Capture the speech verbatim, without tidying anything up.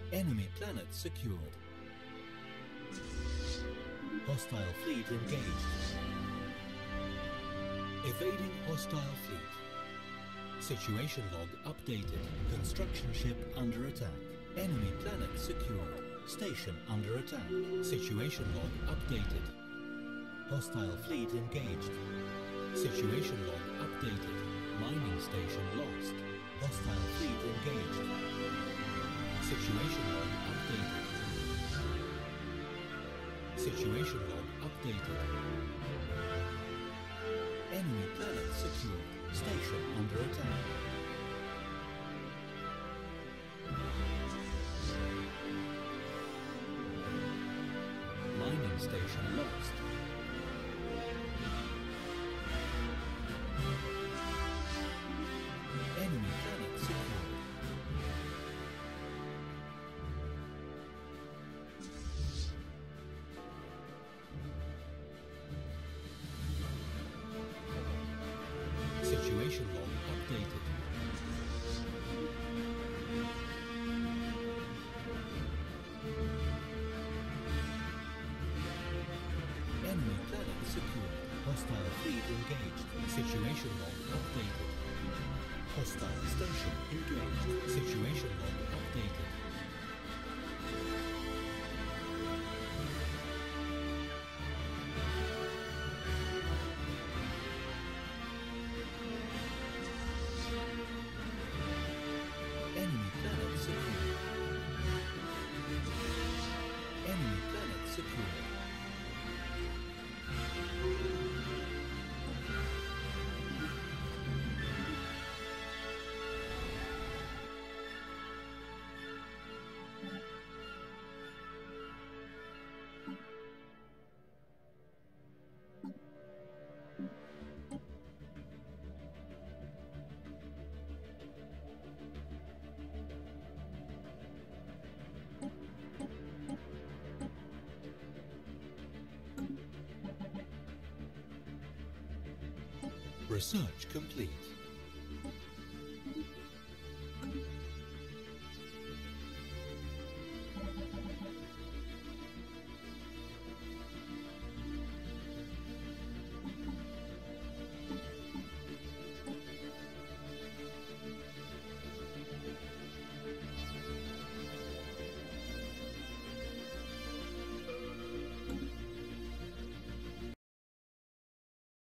Enemy planet secured. Hostile fleet engaged. Evading hostile fleet. Situation log updated. Construction ship under attack. Enemy planet secured. Station under attack. Situation log updated. Hostile fleet engaged. Situation log updated. Mining station lost. Hostile fleet engaged. Situation log updated. Situation log updated. Enemy planet secured. Station under attack. Mining station lost. Enemy planet secured. Situation log updated. Enemy planet secured. Hostile fleet engaged. Situation log updated. Hostile station engaged. Situation log updated. Enemy planet secured. Enemy planet secured. Research complete.